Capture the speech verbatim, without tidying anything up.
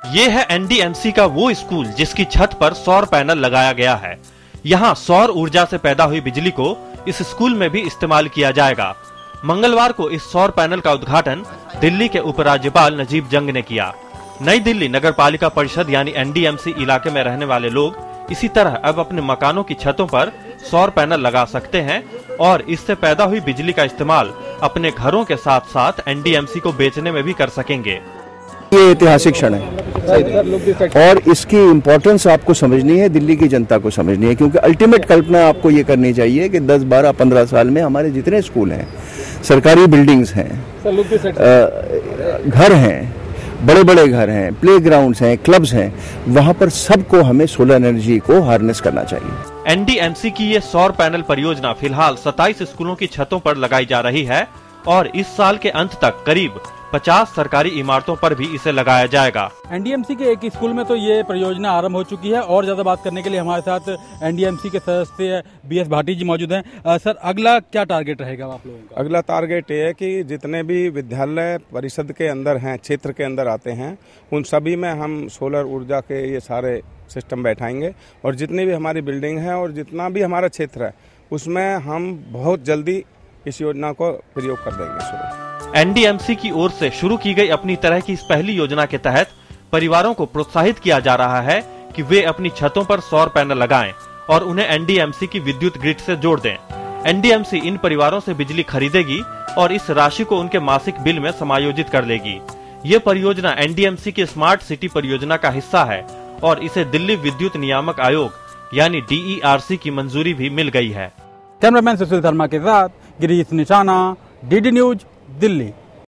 ये है N D M सी का वो स्कूल जिसकी छत पर सौर पैनल लगाया गया है। यहाँ सौर ऊर्जा से पैदा हुई बिजली को इस स्कूल में भी इस्तेमाल किया जाएगा। मंगलवार को इस सौर पैनल का उद्घाटन दिल्ली के उपराज्यपाल नजीब जंग ने किया। नई दिल्ली नगर पालिका परिषद यानी एन डी एम सी इलाके में रहने वाले लोग इसी तरह अब अपने मकानों की छतों पर सौर पैनल लगा सकते हैं और इससे पैदा हुई बिजली का इस्तेमाल अपने घरों के साथ साथ एन डी एम सी को बेचने में भी कर सकेंगे। ये ऐतिहासिक क्षण है और इसकी इम्पोर्टेंस आपको समझनी है, दिल्ली की जनता को समझनी है, क्योंकि अल्टीमेट कल्पना आपको ये करनी चाहिए कि दस बारह पंद्रह साल में हमारे जितने स्कूल हैं, सरकारी बिल्डिंग्स हैं, घर हैं, बड़े बड़े घर हैं, प्लेग्राउंड्स हैं, क्लब्स हैं, वहां पर सबको हमें सोलर एनर्जी को हार्नेस करना चाहिए। एन डी एम सी की ये सौर पैनल परियोजना फिलहाल सत्ताईस स्कूलों की छतों पर लगाई जा रही है और इस साल के अंत तक करीब पचास सरकारी इमारतों पर भी इसे लगाया जाएगा। एन डी एम सी के एक स्कूल में तो ये परियोजना आरंभ हो चुकी है और ज्यादा बात करने के लिए हमारे साथ एन डी एम सी के सदस्य बी एस भाटी जी मौजूद हैं। सर, अगला क्या टारगेट रहेगा आप लोगों का? अगला टारगेट ये है कि जितने भी विद्यालय परिषद के अंदर हैं, क्षेत्र के अंदर आते हैं, उन सभी में हम सोलर ऊर्जा के ये सारे सिस्टम बैठाएंगे और जितनी भी हमारी बिल्डिंग है और जितना भी हमारा क्षेत्र है उसमें हम बहुत जल्दी इस योजना को प्रयोग कर देंगे शुरू। एन डी एम सी की ओर से शुरू की गई अपनी तरह की इस पहली योजना के तहत परिवारों को प्रोत्साहित किया जा रहा है कि वे अपनी छतों पर सौर पैनल लगाएं और उन्हें एन डी एम सी की विद्युत ग्रिड से जोड़ दें। एन डी एम सी इन परिवारों से बिजली खरीदेगी और इस राशि को उनके मासिक बिल में समायोजित कर लेगी। ये परियोजना एन डी एम सी की स्मार्ट सिटी परियोजना का हिस्सा है और इसे दिल्ली विद्युत नियामक आयोग यानी डी ई आर सी की मंजूरी भी मिल गई है। कैमरामैन सुशील शर्मा के साथ गिरीश निशाना, डी डी न्यूज, दिल्ली।